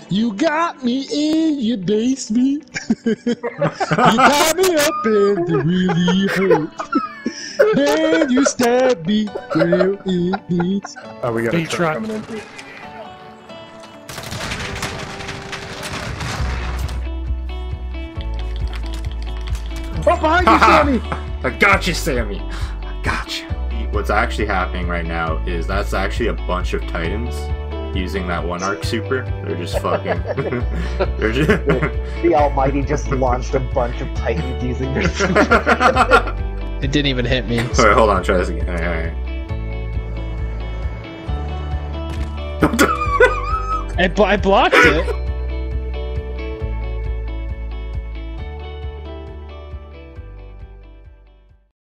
You got me in your basement. You got me up and it really hurt. Then you stab me where it hurts. Oh, we got a Big truck truck. coming in. Oh, behind you, Sammy! I got you, Sammy. I got you. What's actually happening right now is that's actually a bunch of Titans using that one arc super. They're just fucking. They're just. The Almighty just launched a bunch of Titans using their super. It didn't even hit me. Wait, hold on. Try this again. All right. I blocked it.